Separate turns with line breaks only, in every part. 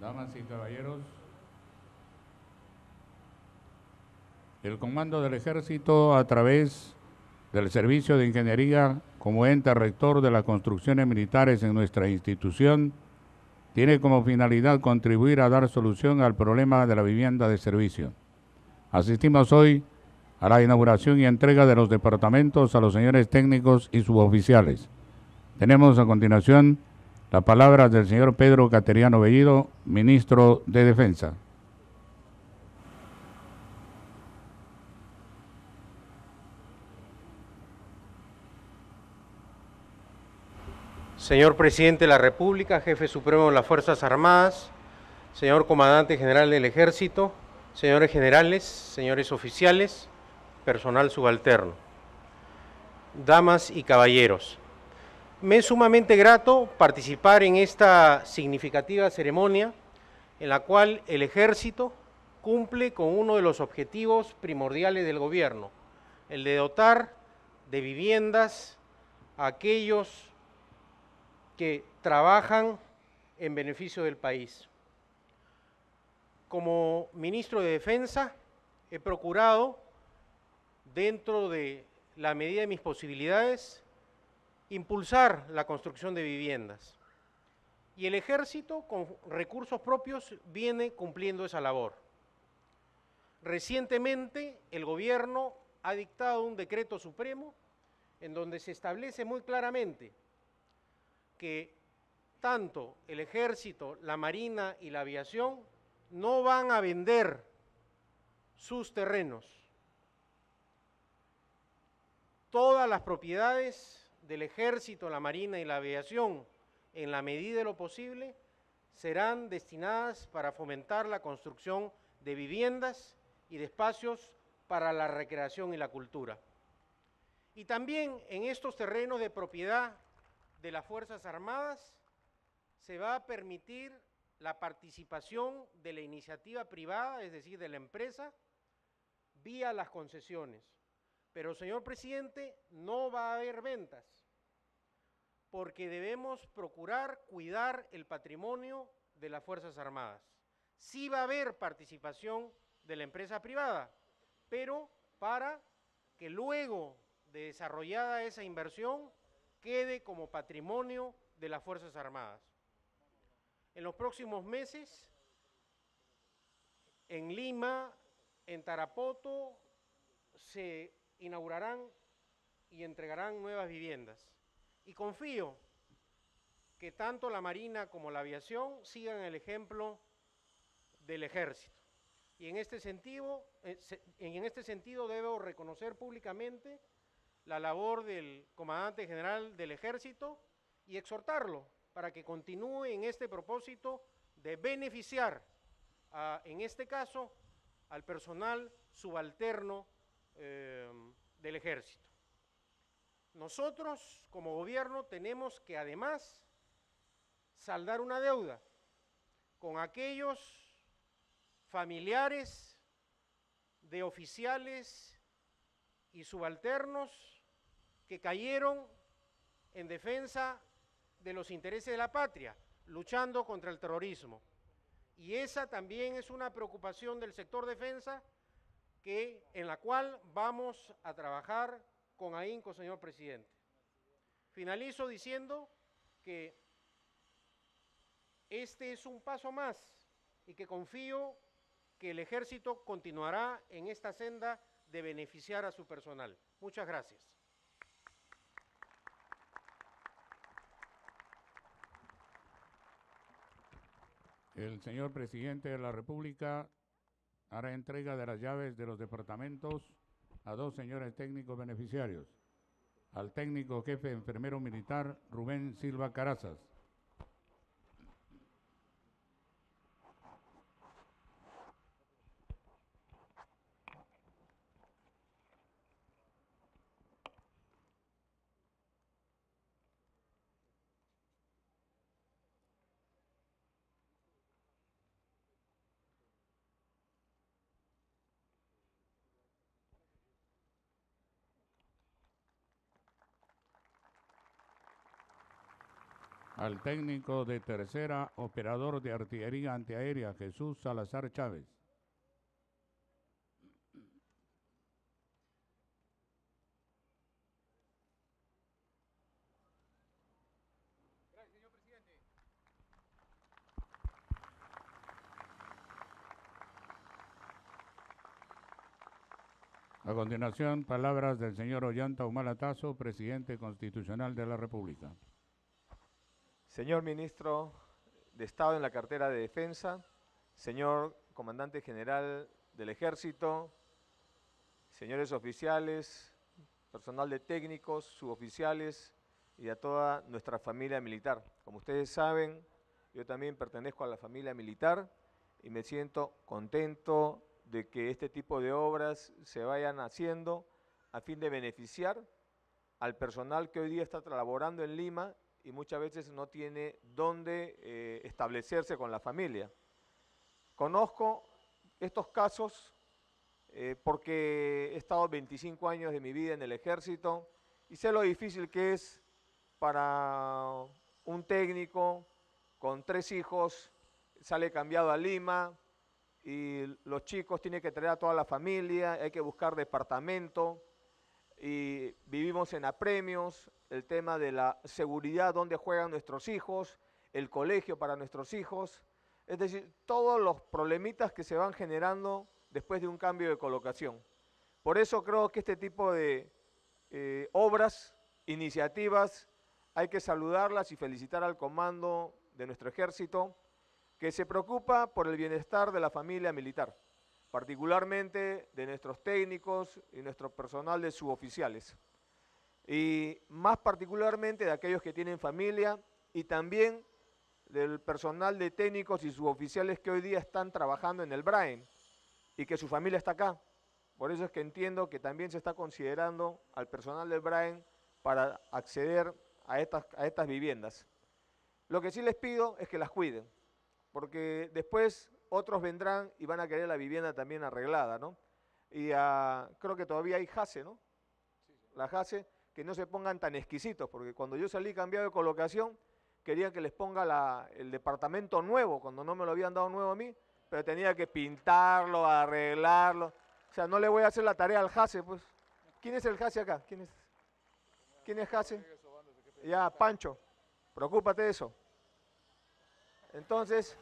Damas y caballeros, el Comando del Ejército, a través del Servicio de Ingeniería como ente rector de las construcciones militares en nuestra institución, tiene como finalidad contribuir a dar solución al problema de la vivienda de servicio. Asistimos hoy a la inauguración y entrega de los departamentos a los señores técnicos y suboficiales. Tenemos a continuación la palabra del señor Pedro Cateriano Bellido, ministro de Defensa.
Señor Presidente de la República, Jefe Supremo de las Fuerzas Armadas, señor Comandante General del Ejército, señores generales, señores oficiales, personal subalterno, damas y caballeros. Me es sumamente grato participar en esta significativa ceremonia en la cual el Ejército cumple con uno de los objetivos primordiales del gobierno, el de dotar de viviendas a aquellos que trabajan en beneficio del país. Como ministro de Defensa, he procurado, dentro de la medida de mis posibilidades, impulsar la construcción de viviendas. Y el Ejército, con recursos propios, viene cumpliendo esa labor. Recientemente, el gobierno ha dictado un decreto supremo en donde se establece muy claramente que tanto el Ejército, la Marina y la Aviación no van a vender sus terrenos. Todas las propiedades del Ejército, la Marina y la Aviación, en la medida de lo posible, serán destinadas para fomentar la construcción de viviendas y de espacios para la recreación y la cultura. Y también en estos terrenos de propiedad de las Fuerzas Armadas se va a permitir la participación de la iniciativa privada, es decir, de la empresa, vía las concesiones. Pero, señor presidente, no va a haber ventas, porque debemos procurar cuidar el patrimonio de las Fuerzas Armadas. Sí va a haber participación de la empresa privada, pero para que luego de desarrollada esa inversión quede como patrimonio de las Fuerzas Armadas. En los próximos meses, en Lima, en Tarapoto, se inaugurarán y entregarán nuevas viviendas. Y confío que tanto la Marina como la Aviación sigan el ejemplo del Ejército. Y en este sentido debo reconocer públicamente la labor del Comandante General del Ejército y exhortarlo para que continúe en este propósito de beneficiar, en este caso, al personal subalterno del Ejército. Nosotros, como gobierno, tenemos que además saldar una deuda con aquellos familiares de oficiales y subalternos que cayeron en defensa de los intereses de la patria, luchando contra el terrorismo. Y esa también es una preocupación del sector defensa en la cual vamos a trabajar con ahínco, señor presidente. Finalizo diciendo que este es un paso más y que confío que el Ejército continuará en esta senda de beneficiar a su personal. Muchas gracias.
El señor presidente de la República hará entrega de las llaves de los departamentos a dos señores técnicos beneficiarios. Al técnico jefe enfermero militar Rubén Silva Carazas. al técnico de tercera, operador de artillería antiaérea, Jesús Salazar Chávez.
Gracias, señor presidente.
A continuación, palabras del señor Ollanta Humala Tazo, presidente constitucional de la República.
Señor Ministro de Estado en la cartera de Defensa, señor Comandante General del Ejército, señores oficiales, personal de técnicos, suboficiales y a toda nuestra familia militar. Como ustedes saben, yo también pertenezco a la familia militar y me siento contento de que este tipo de obras se vayan haciendo a fin de beneficiar al personal que hoy día está laborando en Lima y muchas veces no tiene dónde establecerse con la familia. Conozco estos casos porque he estado 25 años de mi vida en el ejército y sé lo difícil que es para un técnico con 3 hijos, sale cambiado a Lima y los chicos tienen que traer a toda la familia, hay que buscar departamento y vivimos en apremios, el tema de la seguridad, dónde juegan nuestros hijos, el colegio para nuestros hijos, es decir, todos los problemitas que se van generando después de un cambio de colocación. Por eso creo que este tipo de obras, iniciativas, hay que saludarlas y felicitar al comando de nuestro ejército, que se preocupa por el bienestar de la familia militar, particularmente de nuestros técnicos y nuestro personal de suboficiales, y más particularmente de aquellos que tienen familia y también del personal de técnicos y suboficiales que hoy día están trabajando en el BRAEM y que su familia está acá. Por eso es que entiendo que también se está considerando al personal del BRAEM para acceder a estas viviendas. Lo que sí les pido es que las cuiden, porque después otros vendrán y van a querer la vivienda también arreglada, ¿no? Y creo que todavía hay JASE, ¿no? La JASE, que no se pongan tan exquisitos, porque cuando yo salí cambiado de colocación, querían que les ponga el departamento nuevo, cuando no me lo habían dado nuevo a mí, pero tenía que pintarlo, arreglarlo. O sea, no le voy a hacer la tarea al JASE, pues. ¿Quién es el JASE acá? ¿Quién es JASE? Ya, Pancho, preocúpate de eso. Entonces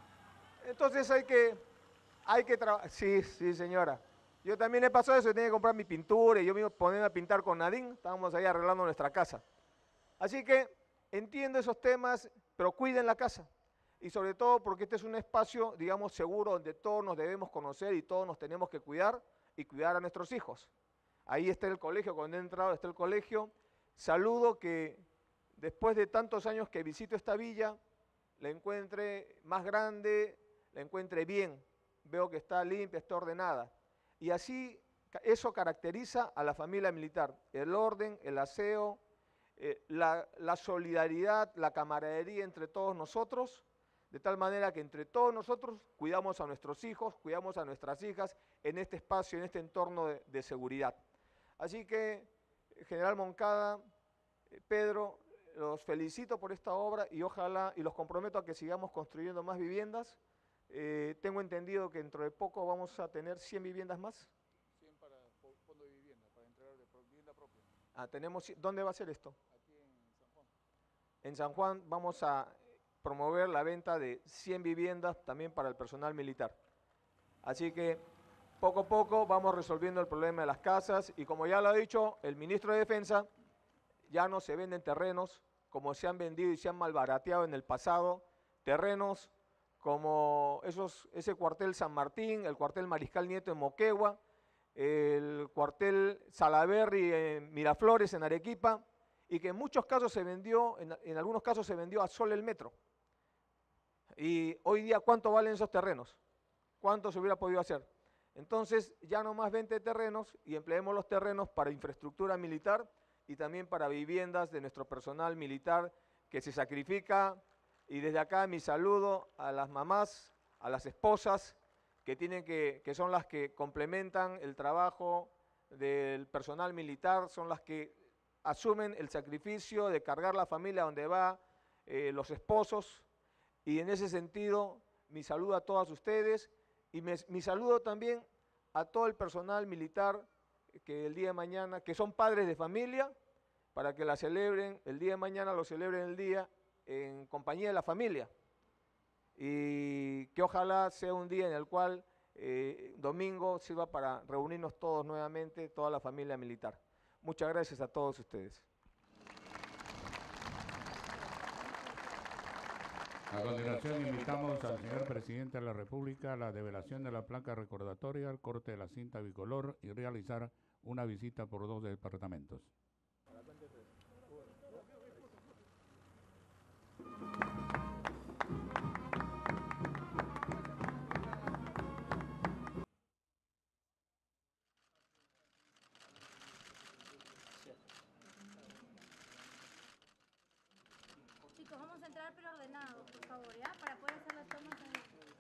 hay que trabajar. Sí, señora. Yo también he pasado eso, tenía que comprar mi pintura y yo me iba a poner a pintar con Nadine, estábamos ahí arreglando nuestra casa. Así que entiendo esos temas, pero cuiden la casa. Y sobre todo porque este es un espacio, digamos, seguro, donde todos nos debemos conocer y todos nos tenemos que cuidar y cuidar a nuestros hijos. Ahí está el colegio, cuando he entrado está el colegio. Saludo que después de tantos años que visito esta villa, la encuentre más grande, la encuentre bien, veo que está limpia, está ordenada. Y así eso caracteriza a la familia militar, el orden, el aseo, la solidaridad, la camaradería entre todos nosotros, de tal manera que entre todos nosotros cuidamos a nuestros hijos, cuidamos a nuestras hijas en este espacio, en este entorno de seguridad. Así que, General Moncada, Pedro, los felicito por esta obra y ojalá, y los comprometo a que sigamos construyendo más viviendas. Tengo entendido que dentro de poco vamos a tener 100 viviendas más.
100 para fondo de vivienda, para entregar de vivienda propia.
¿Dónde va a ser esto?
Aquí en San Juan.
En San Juan vamos a promover la venta de 100 viviendas también para el personal militar. Así que poco a poco vamos resolviendo el problema de las casas y como ya lo ha dicho el ministro de Defensa, ya no se venden terrenos como se han vendido y se han malbarateado en el pasado, terrenos como ese cuartel San Martín, el cuartel Mariscal Nieto en Moquegua, el cuartel Salaberry en Miraflores, en Arequipa, y que en muchos casos se vendió, en algunos casos se vendió a sol el metro. Y hoy día, ¿cuánto valen esos terrenos? ¿Cuánto se hubiera podido hacer? Entonces, ya no más 20 terrenos y empleemos los terrenos para infraestructura militar y también para viviendas de nuestro personal militar que se sacrifica. Y desde acá mi saludo a las mamás, a las esposas que son las que complementan el trabajo del personal militar, son las que asumen el sacrificio de cargar la familia donde va, los esposos, y en ese sentido mi saludo a todas ustedes y mi saludo también a todo el personal militar que el día de mañana, que son padres de familia, para que la celebren, el día de mañana lo celebren el día en compañía de la familia, y que ojalá sea un día en el cual domingo sirva para reunirnos todos nuevamente, toda la familia militar. Muchas gracias a todos ustedes.
A continuación, invitamos al señor presidente de la República a la develación de la placa recordatoria, el corte de la cinta bicolor y realizar una visita por 2 departamentos.
Chicos, vamos a entrar pero ordenados, por favor, ¿ya? Para poder hacer las tomas ahí.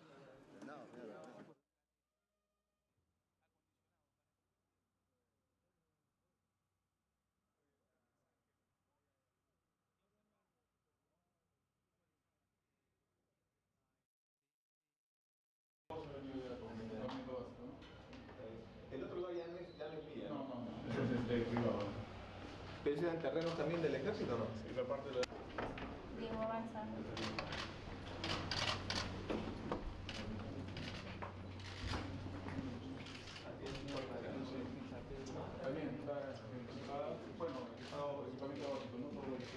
El otro lado ya no es mía.
No, ese es privado.
¿Pero ese eran terrenos también del ejército o no?
Sí, la parte de la...
Diego, avanza.
Está bien, bueno, equipamiento básico, ¿no? Todo lo que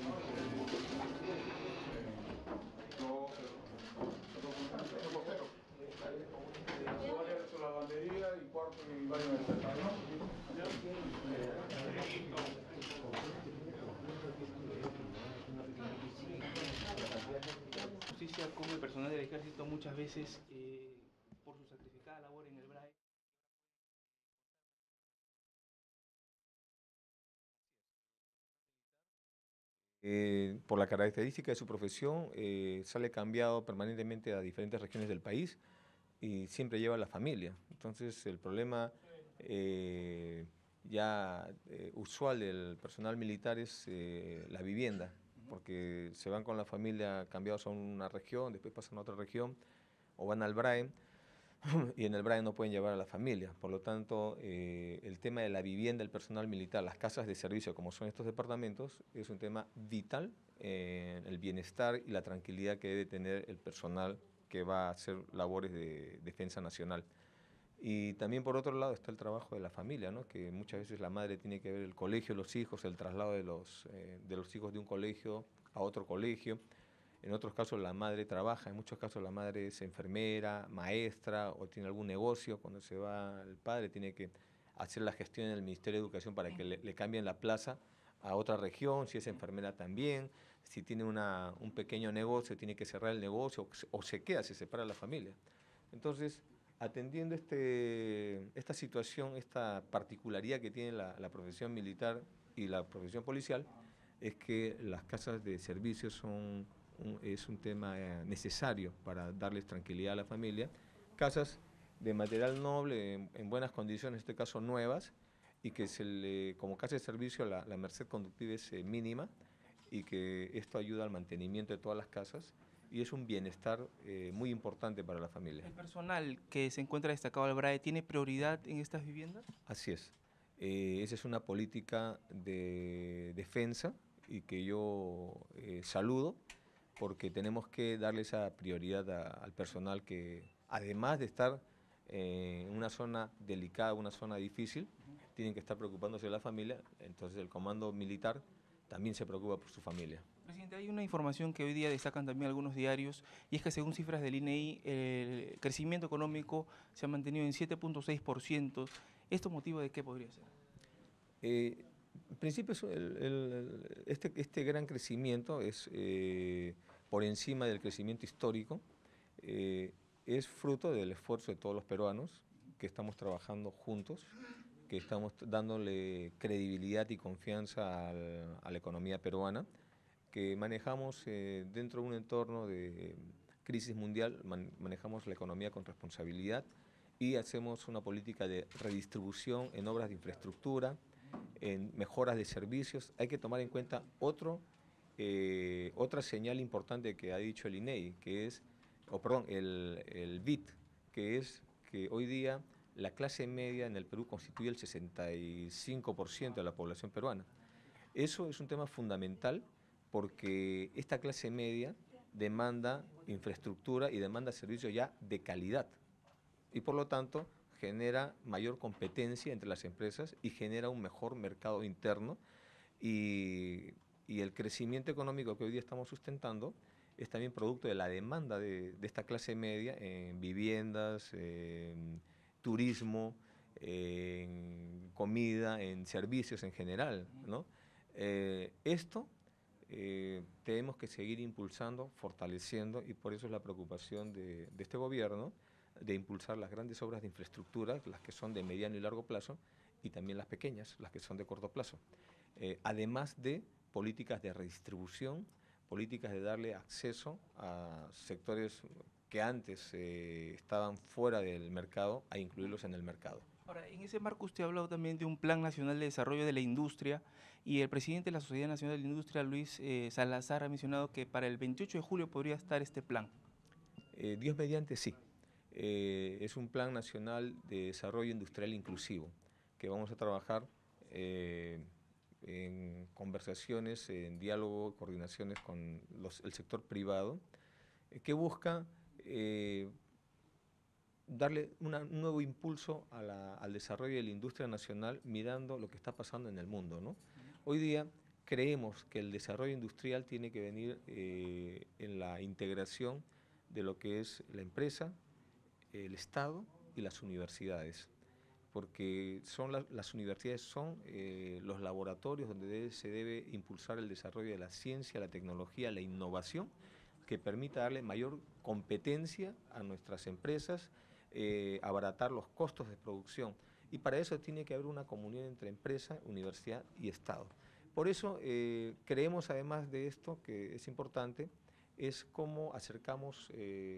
su lavandería y cuarto y baño de casa, ¿no?
Justicia como el personal del ejército muchas veces por su sacrificada labor en el BRAE.
Por la característica de su profesión, sale cambiado permanentemente a diferentes regiones del país y siempre lleva a la familia. Entonces el problema usual del personal militar es la vivienda, porque se van con la familia cambiados a una región, después pasan a otra región o van al BRAE y en el BRAE no pueden llevar a la familia. Por lo tanto, el tema de la vivienda del personal militar, las casas de servicio como son estos departamentos, es un tema vital en el bienestar y la tranquilidad que debe tener el personal que va a hacer labores de defensa nacional. Y también por otro lado está el trabajo de la familia, ¿no? Que muchas veces la madre tiene que ver el colegio de los hijos, el traslado de los hijos de un colegio a otro colegio. En otros casos la madre trabaja, en muchos casos la madre es enfermera, maestra o tiene algún negocio. Cuando se va el padre tiene que hacer la gestión en el Ministerio de Educación para que le cambien la plaza a otra región, si es enfermera también. Si tiene un pequeño negocio tiene que cerrar el negocio o se queda, se separa la familia. Entonces, atendiendo esta situación, esta particularidad que tiene la profesión militar y la profesión policial, es que las casas de servicio es un tema necesario para darles tranquilidad a la familia. Casas de material noble, en buenas condiciones, en este caso nuevas, y que como casa de servicio la merced conductiva es mínima, y que esto ayuda al mantenimiento de todas las casas, y es un bienestar muy importante para la familia.
¿El personal que se encuentra destacado al BRAE tiene prioridad en estas viviendas?
Así es. Esa es una política de defensa y que yo saludo, porque tenemos que darle esa prioridad al personal que, además de estar en una zona delicada, una zona difícil, tienen que estar preocupándose de la familia. Entonces el comando militar también se preocupa por su familia.
Presidente, hay una información que hoy día destacan también algunos diarios, y es que según cifras del INEI, el crecimiento económico se ha mantenido en 7.6%. ¿Esto motivo de qué podría ser?
En principio, este gran crecimiento es por encima del crecimiento histórico, es fruto del esfuerzo de todos los peruanos que estamos trabajando juntos, que estamos dándole credibilidad y confianza a la economía peruana, que manejamos dentro de un entorno de crisis mundial, manejamos la economía con responsabilidad y hacemos una política de redistribución en obras de infraestructura, en mejoras de servicios. Hay que tomar en cuenta otro otra señal importante que ha dicho el INEI, que es, el BID, que es que hoy día la clase media en el Perú constituye el 65% de la población peruana. Eso es un tema fundamental porque esta clase media demanda infraestructura y demanda servicios ya de calidad y por lo tanto genera mayor competencia entre las empresas y genera un mejor mercado interno y el crecimiento económico que hoy día estamos sustentando es también producto de la demanda de esta clase media en viviendas, en turismo, en comida, en servicios en general, ¿no? Esto tenemos que seguir impulsando, fortaleciendo, y por eso es la preocupación de este gobierno de impulsar las grandes obras de infraestructura, las que son de mediano y largo plazo, y también las pequeñas, las que son de corto plazo. Además de políticas de redistribución, políticas de darle acceso a sectores que antes estaban fuera del mercado, a incluirlos en el mercado.
Ahora, en ese marco usted ha hablado también de un Plan Nacional de Desarrollo de la Industria y el presidente de la Sociedad Nacional de la Industria, Luis Salazar, ha mencionado que para el 28 de julio podría estar este plan.
Dios mediante, sí. Es un Plan Nacional de Desarrollo Industrial Inclusivo que vamos a trabajar en conversaciones, en diálogo, coordinaciones con el sector privado, que busca darle un nuevo impulso al desarrollo de la industria nacional mirando lo que está pasando en el mundo, ¿no? Hoy día creemos que el desarrollo industrial tiene que venir en la integración de lo que es la empresa, el Estado y las universidades, porque las universidades son los laboratorios donde se debe impulsar el desarrollo de la ciencia, la tecnología, la innovación, que permita darle mayor competencia a nuestras empresas, abaratar los costos de producción. Y para eso tiene que haber una comunión entre empresa, universidad y Estado. Por eso creemos, además de esto, que es importante, es cómo acercamos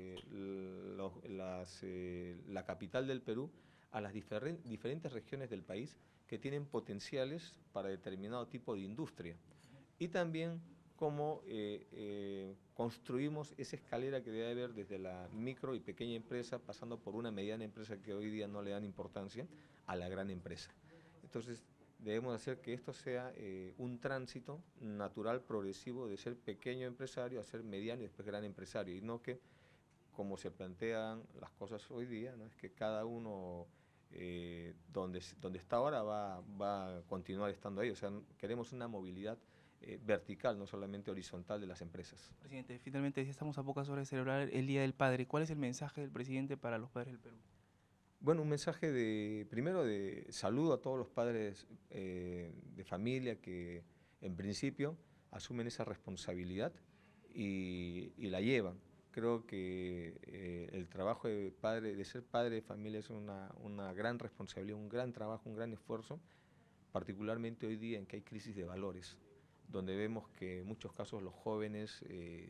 la capital del Perú a las diferentes regiones del país que tienen potenciales para determinado tipo de industria. Y también cómo construimos esa escalera que debe haber desde la micro y pequeña empresa, pasando por una mediana empresa que hoy día no le dan importancia, a la gran empresa. Entonces, debemos hacer que esto sea un tránsito natural, progresivo, de ser pequeño empresario a ser mediano y después gran empresario, y no que, como se plantean las cosas hoy día, ¿no? Es que cada uno donde está ahora va a continuar estando ahí. O sea, queremos una movilidad vertical, no solamente horizontal de las empresas.
Presidente, finalmente ya estamos a pocas horas de celebrar el Día del Padre. ¿Cuál es el mensaje del presidente para los padres del Perú?
Bueno, un mensaje primero de saludo a todos los padres de familia que en principio asumen esa responsabilidad y la llevan. Creo que el trabajo de ser padre de familia es una gran responsabilidad, un gran trabajo, un gran esfuerzo, particularmente hoy día en que hay crisis de valores, donde vemos que en muchos casos los jóvenes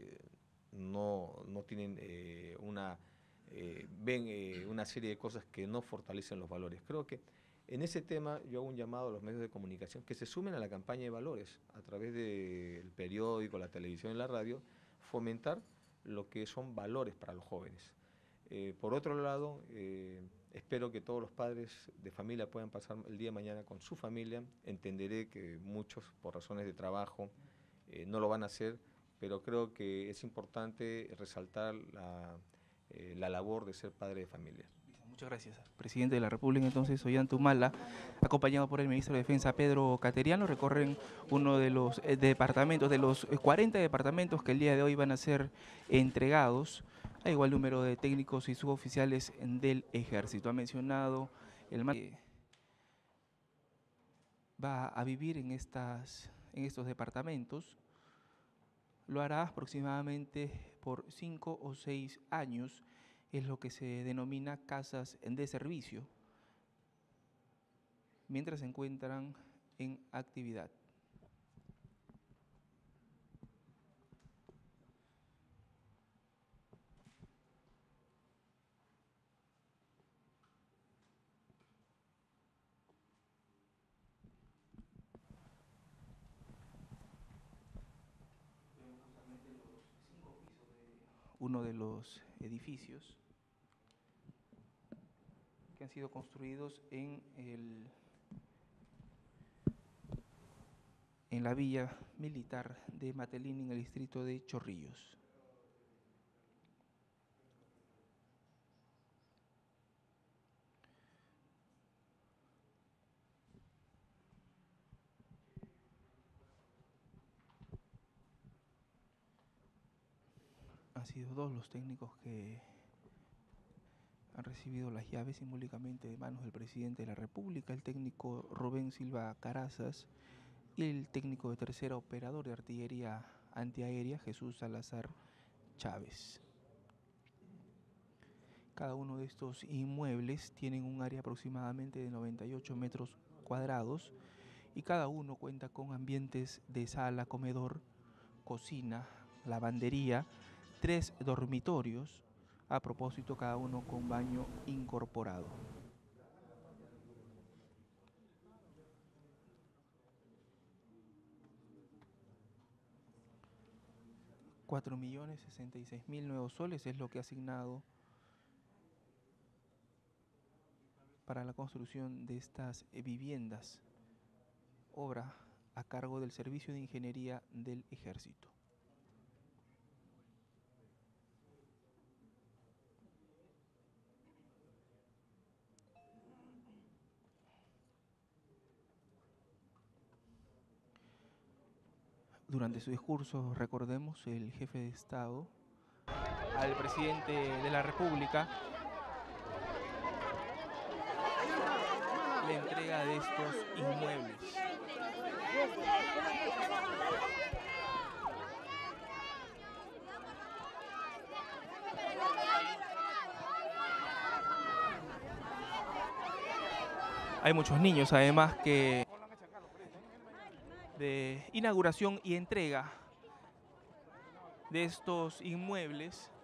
no tienen ven una serie de cosas que no fortalecen los valores. Creo que en ese tema yo hago un llamado a los medios de comunicación que se sumen a la campaña de valores a través del periódico, la televisión y la radio, fomentar lo que son valores para los jóvenes. Por otro lado, espero que todos los padres de familia puedan pasar el día de mañana con su familia. Entenderé que muchos, por razones de trabajo, no lo van a hacer, pero creo que es importante resaltar la labor de ser padre de familia.
Muchas gracias. Presidente de la República, entonces, Ollanta Humala, acompañado por el ministro de Defensa, Pedro Cateriano, recorren uno de los departamentos, de los 40 departamentos que el día de hoy van a ser entregados a igual número de técnicos y suboficiales del Ejército. Ha mencionado el va a vivir en estos departamentos. Lo hará aproximadamente por 5 o 6 años, es lo que se denomina casas de servicio, mientras se encuentran en actividad. uno de los edificios que han sido construidos en la villa militar de Matelín, en el distrito de Chorrillos. Han sido dos los técnicos que han recibido las llaves simbólicamente de manos del presidente de la República, el técnico Rubén Silva Carazas y el técnico de tercera operador de artillería antiaérea Jesús Salazar Chávez. Cada uno de estos inmuebles tienen un área aproximadamente de 98 metros cuadrados y cada uno cuenta con ambientes de sala, comedor, cocina, lavandería, 3 dormitorios, a propósito cada uno con baño incorporado. $4.066.000 nuevos soles es lo que ha asignado para la construcción de estas viviendas, obra a cargo del Servicio de Ingeniería del Ejército. Durante su discurso, recordemos, el jefe de Estado al presidente de la República la entrega de estos inmuebles. Hay muchos niños, además, que de inauguración y entrega de estos inmuebles